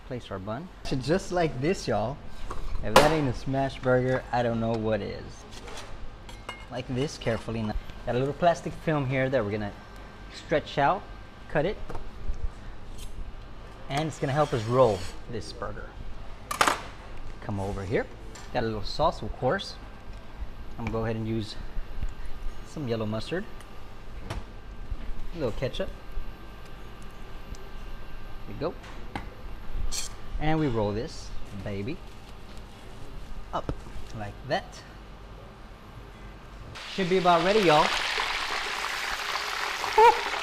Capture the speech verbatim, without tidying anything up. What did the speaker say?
place our bun. So just like this, y'all. If that ain't a smash burger, I don't know what is. Like this, carefully. Got a little plastic film here that we're gonna stretch out, cut it, and it's gonna help us roll this burger. Come over here. Got a little sauce, of course. I'm gonna go ahead and use some yellow mustard, a little ketchup. There we go. And we roll this baby up like that. Should be about ready, y'all.